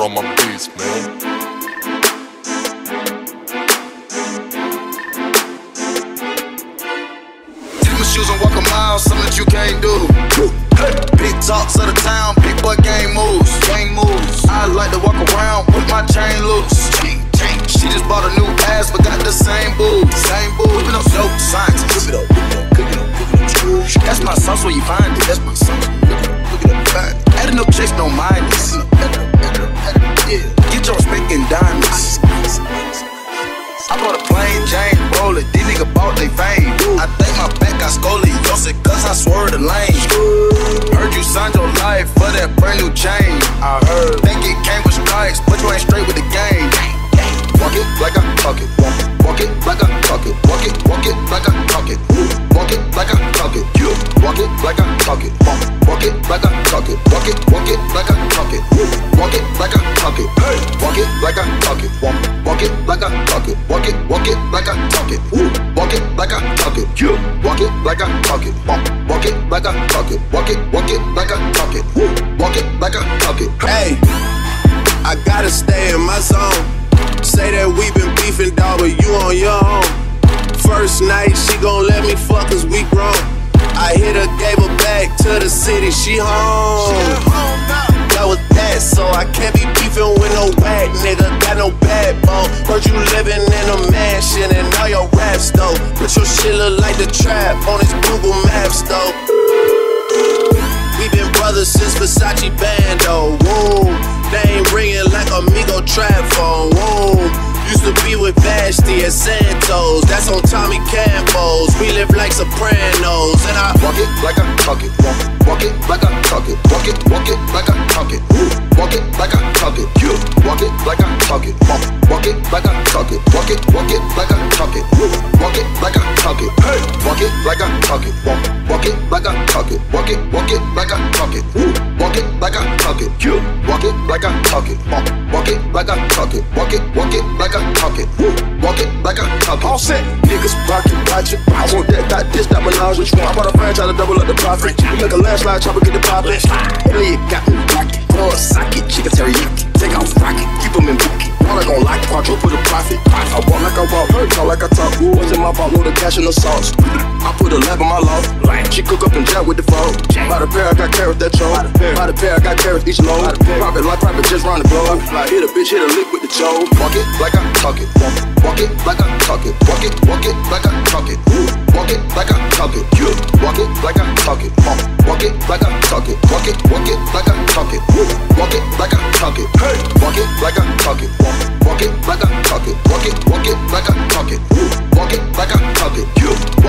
all my beats, man. Take my shoes and walk a mile, something that you can't do. Big talks of the town, big boy gang moves. I like to walk around with my chain loose. She just bought a new ass, but got the same boobs. Whipping up dope scientists. That's my sauce where you find it. That's my sauce. Look it up, find it. Adding up checks, no minus. Get your respect in diamonds. I bought a plain Jane, roll it. These niggas bought they fame. I think my back got scoliosis, cause I swerved the lane. Heard you signed your life for that brand new chain. I heard. Think it came with strikes, but you ain't straight with the game. Walk it like I talk it. Walk it like I talk it. Walk it like I talk it. Walk it like I talk it. You walk it like I talk it. Walk it like I talk it. Walk it like I talk it. Walk it like I talk it. Walk it like I talk it. Walk it like I talk it. Walk it like I talk it. Walk it like I talk it. You walk it like I talk it. Walk it like I talk it. Walk it like I talk it. Walk it like I talk it. Hey, I gotta stay in my zone. Say that we been beefing, dawg, but you on your own. First night, she gon' let me fuck cause we grown. I hit her, gave her back to the city, she home. That was that, so I can't be beefing with no whack nigga. Got no backbone. Heard you living in a mansion and all your raps though. But your shit look like the trap on his Google Maps though. We been brothers since Versace Bando. Woo. Name ringing like a Migos trap phone. Woo. Used to be with Vashti and Santos. That's on Tommy Campos. We live like Sopranos. And I walk it like I talk it. Walk it like I talk it. Walk it like I talk it. Walk it like I talk it. You walk it like I talk it. Walk it like I talk it. Walk it like I talk it. Walk it like I talk it. Walk it like I talk it. Walk it like I talk it. Walk it like I talk it. Walk it like I talk it. You walk it like I talk it. Walk it like I talk it. Walk it like I talk it. Walk it like I talk it. All set, niggas rocket, watch it. I want that, this, that menage. Which one? I bought a franchise to double up the profit. We make a landslide, chopper get the poppin'. Hell yeah, got me rocket. Throw a socket, chicken teriyaki. Take off rocket, keep them in bookie. All I gon' like, quadruple the profit. I walk like I walk, talk like I talk. What's in my vault, load of cash in the sauce. I put a lab on my loft. She cook up and jack with the phone. By the pair, I got carrots that choke. By the pair, I got carrots each load. Profit like profit, just round the globe. Hit a bitch, hit a lick with the choke. Walk it like I talk it. Walk it like I talk it. Walk it like I talk it. Walk it like I talk it. You walk it like I talk it. Walk it like I talk it. Walk it like I talk it. Walk it like I talk it. Walk it like I talk it. Walk it like I talk it. Walk it like I talk it. Walk it like I talk it. You